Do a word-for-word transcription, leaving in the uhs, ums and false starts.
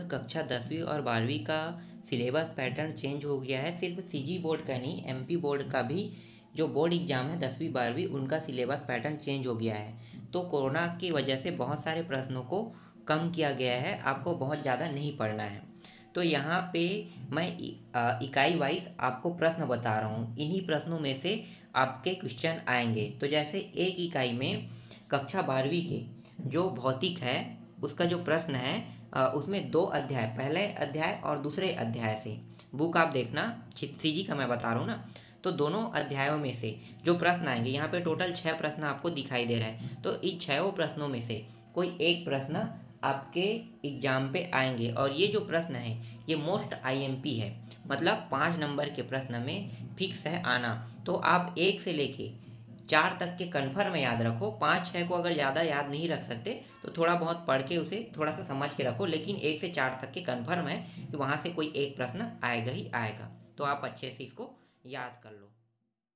कक्षा दसवीं और बारहवीं का सिलेबस पैटर्न चेंज हो गया है। सिर्फ सीजी बोर्ड का नहीं, एमपी बोर्ड का भी जो बोर्ड एग्ज़ाम है दसवीं बारहवीं, उनका सिलेबस पैटर्न चेंज हो गया है। तो कोरोना की वजह से बहुत सारे प्रश्नों को कम किया गया है, आपको बहुत ज़्यादा नहीं पढ़ना है। तो यहाँ पे मैं इकाई वाइज आपको प्रश्न बता रहा हूँ, इन्हीं प्रश्नों में से आपके क्वेश्चन आएंगे। तो जैसे एक इकाई में कक्षा बारहवीं के जो भौतिक है उसका जो प्रश्न है, उसमें दो अध्याय, पहले अध्याय और दूसरे अध्याय से, बुक आप देखना, सीजी का मैं बता रहा हूँ ना, तो दोनों अध्यायों में से जो प्रश्न आएंगे, यहाँ पे टोटल छः प्रश्न आपको दिखाई दे रहा है। तो इन छहों प्रश्नों में से कोई एक प्रश्न आपके एग्जाम पे आएंगे, और ये जो प्रश्न है ये मोस्ट आईएमपी है, मतलब पाँच नंबर के प्रश्न में फिक्स है आना। तो आप एक से लेके चार तक के कन्फर्म याद रखो। पाँच छः को अगर ज़्यादा याद नहीं रख सकते तो थोड़ा बहुत पढ़ के उसे थोड़ा सा समझ के रखो, लेकिन एक से चार तक के कन्फर्म है कि वहाँ से कोई एक प्रश्न आएगा ही आएगा। तो आप अच्छे से इसको याद कर लो।